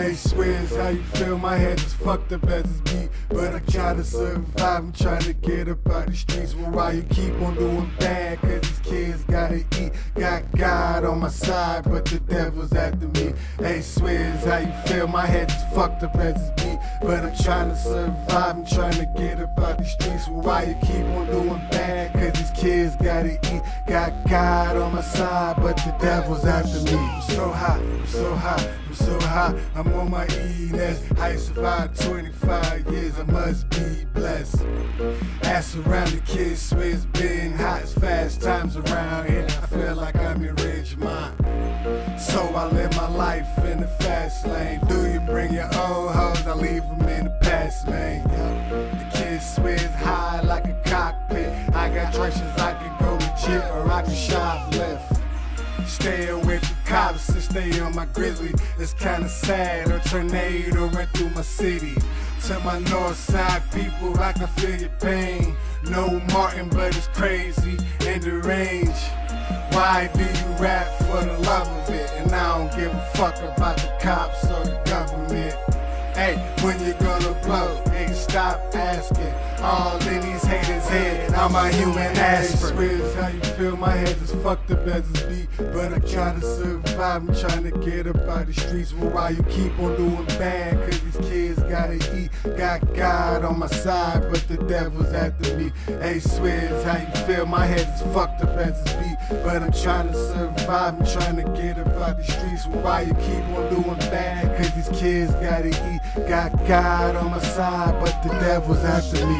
Hey Swizz, how you feel? My head is fucked up as it's beat, but I try to survive. I'm trying to get up out the streets. Well, why you keep on doing bad? Cause these kids gotta eat. Got God on my side, but the devil's after me. Hey Swizz, how you feel? My head is fucked up as it's beat, but I'm trying to survive. I'm trying to get up out the streets. Well, why you keep on doing bad? Cause these kids gotta eat. Got God on my side, but the devil's after me. I'm so hot, I'm so hot, I'm so hot. I'm on my E-ness. I survived 25 years, I must be blessed. Ask around the kids, Swizz been hot. It's fast times around here. I feel like I'm in Ridgemont. So I live my life in the fast lane. Do you bring your old hoes? I leave them in the past lane. The kids Swizz high like a cockpit. I got choices, I could go legit or I could shoplift. Stay away from cops and stay on my grizzly. It's kinda sad, a tornado went through my city. To my north side people, I can feel your pain. No Martin, but it's crazy and deranged. Why do you rap for the love of it? And I don't give a fuck about the cops or the government. Hey, when you gonna blow? Hey, stop asking. All in these haters' head, I'm a human aspirin. Hey, Swizz, how you feel? My head is fucked up as it's beat, but I'm trying to survive. I'm trying to get up out the streets. Well, why you keep on doing bad? Cause these kids gotta eat. Got God on my side, but the devil's after me. Hey, Swizz, how you feel? My head is fucked up as it's beat, but I'm trying to survive. I'm trying to get up out the streets. Well, why you keep on doing bad? Cause these kids gotta eat. Got God on my side, but the devil's after me.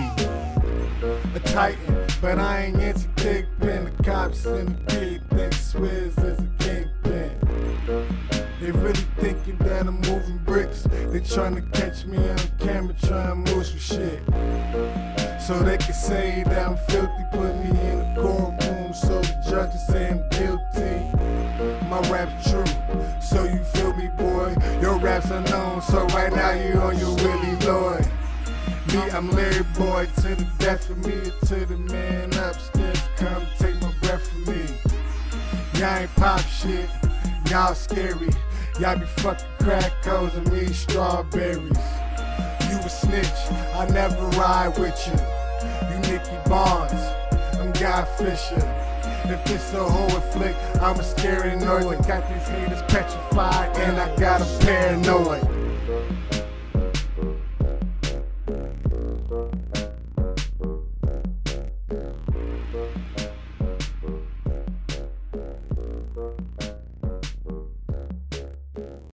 A titan, but I ain't into dickpin. The cops and the kid think Swizz is a kingpin. They really thinking that I'm moving bricks. They trying to catch me on camera, trying to move some shit. So they can say that I'm filthy, put me in the courtroom so the judge can say I'm guilty. My rap's true, so you feel me, boy? Your raps are known, so right now you on your Willie Lloyd. Me, I'm Larry Boy, to the death of me, to the man upstairs, come take my breath from me. Y'all ain't pop shit, y'all scary. Y'all be fucking crack codes and me strawberries. You a snitch, I never ride with you. You Nicky Barnes, I'm Guy Fisher. If this a whole flick, I'm a scary noise. I got these haters petrified and I got 'em paranoid.